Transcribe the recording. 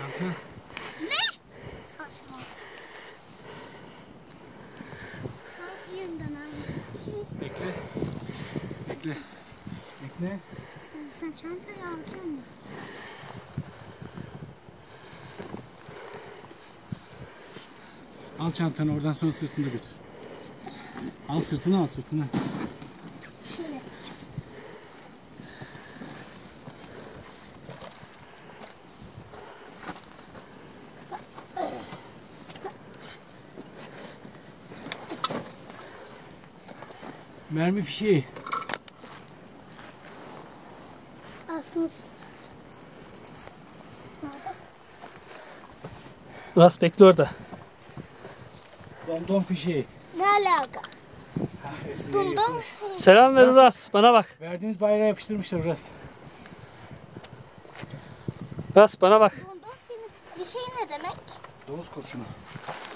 Çanta. Ne? Saçma. Sanki yeniden aynı şey. Bekle. Bekle. Bekle. Sen çantayı alacaksın mı? Al çantanı oradan sonra sırtında götür. Al sırtına al sırtına. Şöyle. Mermi fişeği. Asmış. Uras bekle orada. Domdom fişeği. Ne alaka? Resimleri Buldum. yapılmış. Selam ver Uras. Bana bak. Verdiğimiz bayrağı yapıştırmışlar biraz. Uras bana bak. Buldum. Bir şey ne demek? Domuz kurşunu.